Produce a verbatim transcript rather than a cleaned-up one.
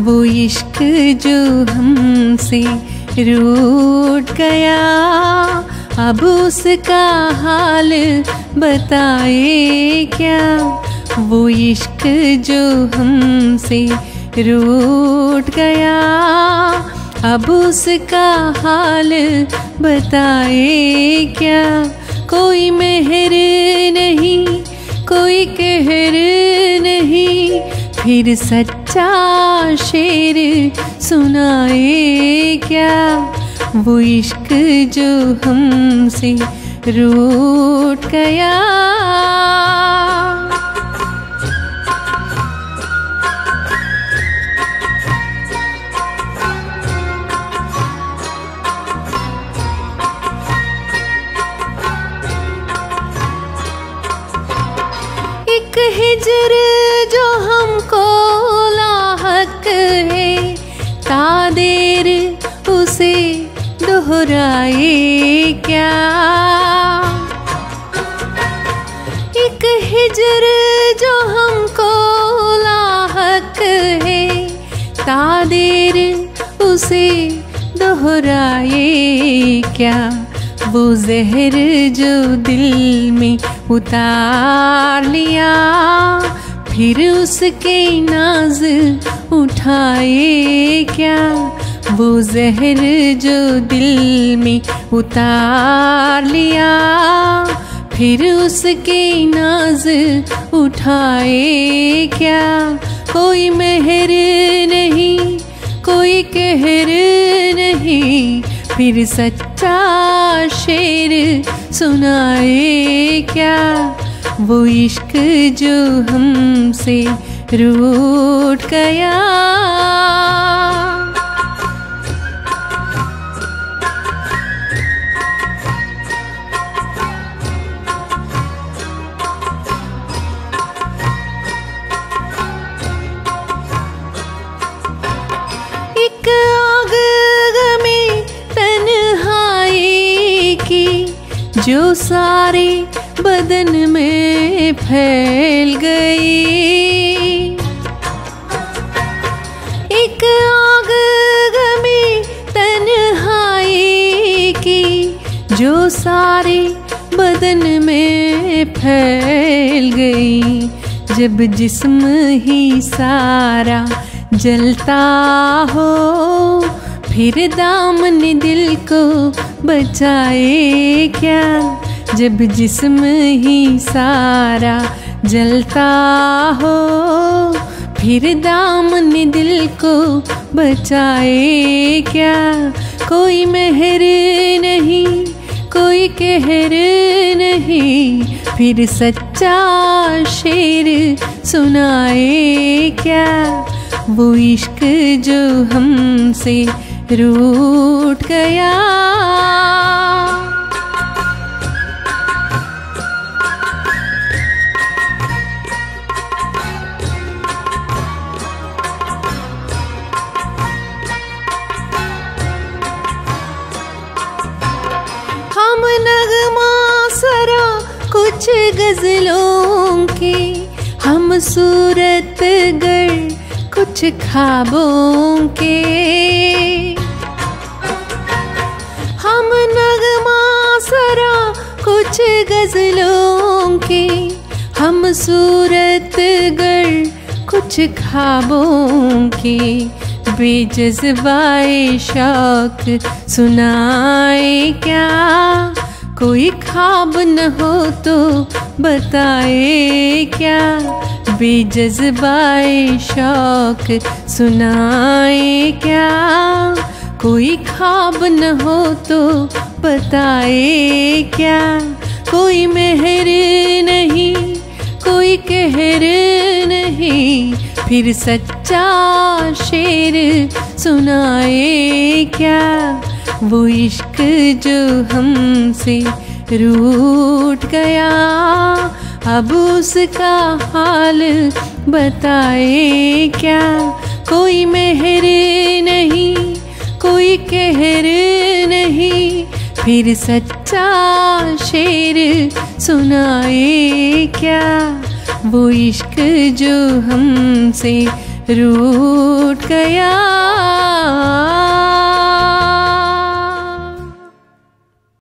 वो इश्क जो हमसे रूठ गया, अब उसका हाल बताए क्या। वो इश्क जो हमसे रूठ गया, अब उसका हाल बताए क्या। कोई मेहर नहीं, कोई कहर नहीं, फिर सच्चा शेर सुनाए क्या। वो इश्क जो हमसे रूठ गया। एक हिजर जो हमको लाहक है, तादेर उसे दोहराए क्या। एक हिजर जो हमको लाहक है, तादेर उसे दोहराए क्या। वो जहर जो दिल में उतार लिया, फिर उसके नाज उठाए क्या। वो जहर जो दिल में उतार लिया, फिर उसके नाज उठाए क्या। कोई मेहर नहीं, कोई कहर नहीं, फिर सच्चा शेर सुनाए क्या। वो इश्क जो हमसे रूठ गया। एक आग में तन्हाई की, जो सारे बदन में फैल गई। एक आग में तन्हाई की, जो सारे बदन में फैल गई। जब जिस्म ही सारा जलता हो, फिर दामन दिल को बचाए क्या। जब जिस्म ही सारा जलता हो, फिर दामन दिल को बचाए क्या। कोई मेहर नहीं, कोई कहर नहीं, फिर सच्चा शेर सुनाए क्या। वो इश्क जो हमसे रूठ गया। हम नगमा सरा कुछ गजलों की, हम सूरत गर कुछ ख्वाबों के। हम नगमा सरा कुछ गजलों की, हम सूरत गर कुछ ख्वाबों की। बेजज़बाए शौक सुनाए क्या। कोई ख्वाब न हो तो बताए क्या। बेजज़बाए शौक सुनाए क्या। कोई ख्वाब न हो तो बताए क्या। कोई मेहर नहीं, कोई कहर नहीं, फिर सच्चा शेर सुनाए क्या। वो इश्क जो हमसे रूठ गया, अब उसका हाल बताए क्या। कोई मेहर नहीं, कोई कहर नहीं, फिर सच्चा शेर सुनाए क्या। वो इश्क जो हमसे रूठ गया